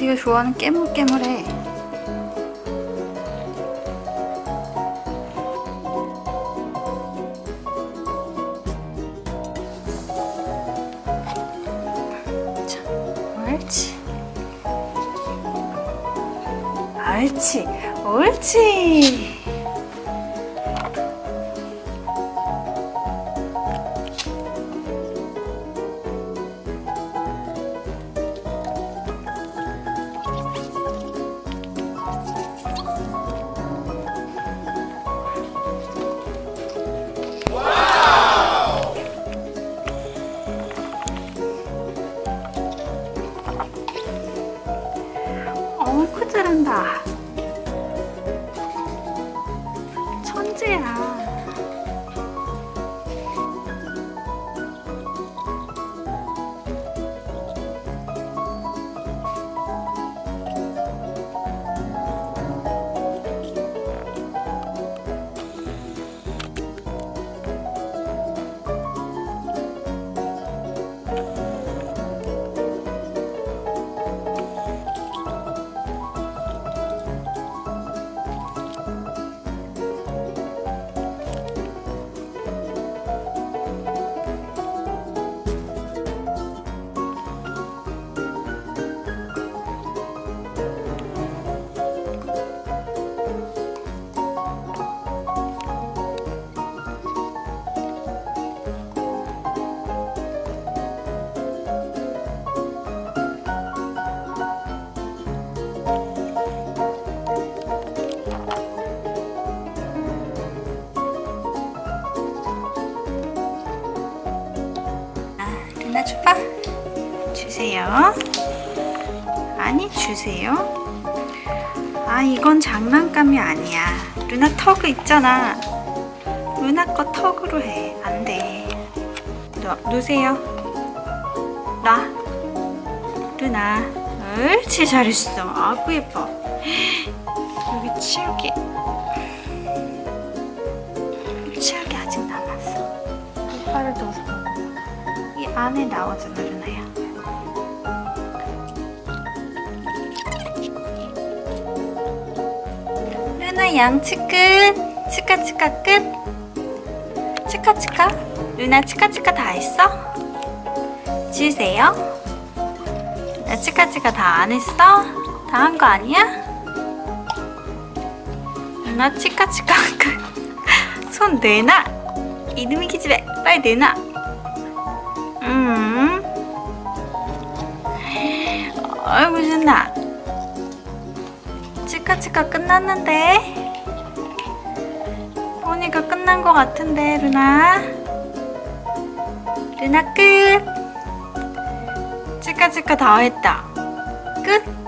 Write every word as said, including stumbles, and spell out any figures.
네가 좋아하는 깨물깨물해. 자, 옳지. 옳지. 옳지. 어이구 잘한다. 천재야. 루나 줘봐. 주세요. 아니 주세요. 아 이건 장난감이 아니야. 루나 터그 있잖아. 루나 거 터그로 해. 안 돼. 놓, 놓으세요. 놔. 루나. 옳지 잘했어. 아구 예뻐. 여기 치우기. 치우기 아직 남았어. 이빨을 넣어서 먹어. 이 안에 나오잖아 루나야. 루나 양치 끝. 치카치카 끝. 치카치카. 루나 치카치카 다 했어? 지우세요. 나 치카치카 다 안 했어? 다 한 거 아니야? 루나 치카치카 끝. 손 내놔. 이놈의 기집애 빨리 내놔. 음. 아이고 신나. 치카치카 끝났는데? 보니까 끝난 거 같은데 루나. 루나 끝. 치카치카 다 했다. 끝.